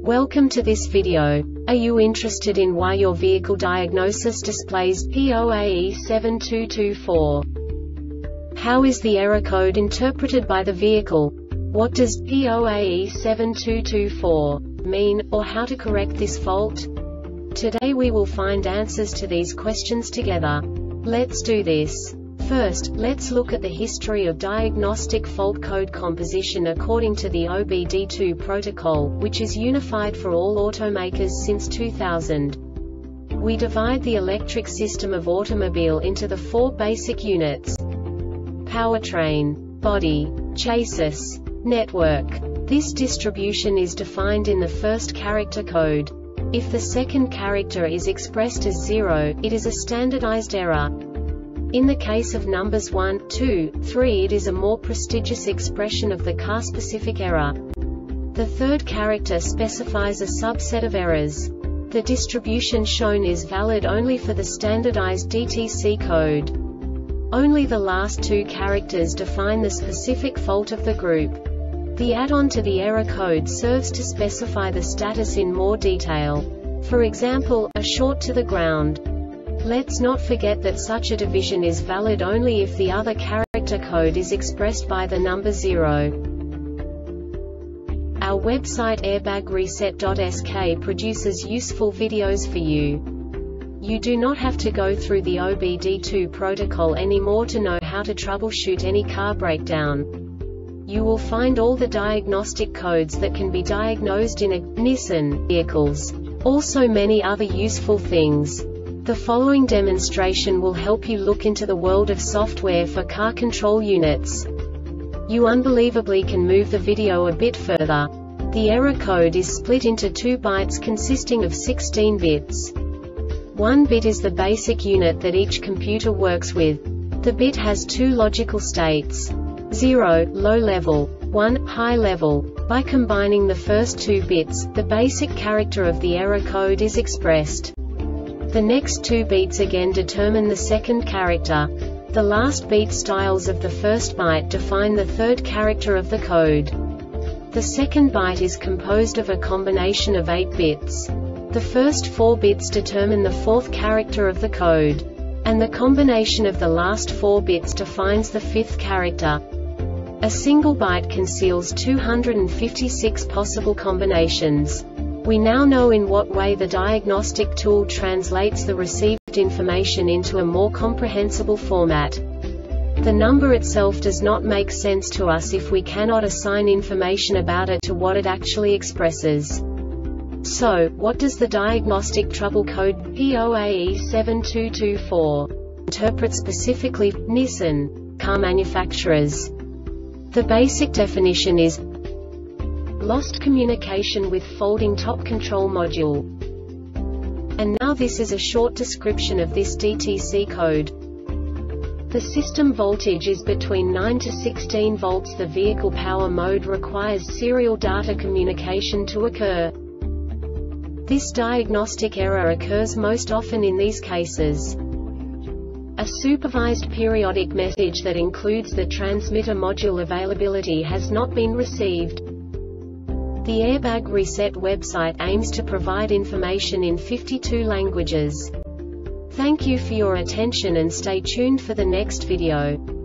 Welcome to this video. Are you interested in why your vehicle diagnosis displays P0AE7224? How is the error code interpreted by the vehicle? What does P0AE7224 mean, or how to correct this fault? Today we will find answers to these questions together. Let's do this. First, let's look at the history of diagnostic fault code composition according to the OBD2 protocol, which is unified for all automakers since 2000. We divide the electric system of automobile into the four basic units: powertrain, body, chassis, network. This distribution is defined in the first character code. If the second character is expressed as 0, it is a standardized error. In the case of numbers 1, 2, 3, it is a more prestigious expression of the car-specific error. The third character specifies a subset of errors. The distribution shown is valid only for the standardized DTC code. Only the last two characters define the specific fault of the group. The add-on to the error code serves to specify the status in more detail. For example, a short to the ground. Let's not forget that such a division is valid only if the other character code is expressed by the number 0. Our website airbagreset.sk produces useful videos for you. You do not have to go through the OBD2 protocol anymore to know how to troubleshoot any car breakdown. You will find all the diagnostic codes that can be diagnosed in a Nissan vehicles. Also many other useful things. The following demonstration will help you look into the world of software for car control units. You unbelievably can move the video a bit further. The error code is split into 2 bytes consisting of 16 bits. 1 bit is the basic unit that each computer works with. The bit has 2 logical states: 0, low level, 1, high level. By combining the first 2 bits, the basic character of the error code is expressed. The next 2 beats again determine the second character. The last beat styles of the first byte define the third character of the code. The second byte is composed of a combination of 8 bits. The first 4 bits determine the fourth character of the code. And the combination of the last 4 bits defines the fifth character. A single byte conceals 256 possible combinations. We now know in what way the diagnostic tool translates the received information into a more comprehensible format. The number itself does not make sense to us if we cannot assign information about it to what it actually expresses. So, what does the diagnostic trouble code P0AE7224 interpret specifically for Nissan car manufacturers? The basic definition is lost communication with folding top control module. And now this is a short description of this DTC code. The system voltage is between 9 to 16 volts. The vehicle power mode requires serial data communication to occur. This diagnostic error occurs most often in these cases: a supervised periodic message that includes the transmitter module availability has not been received. The Airbag Reset website aims to provide information in 52 languages. Thank you for your attention and stay tuned for the next video.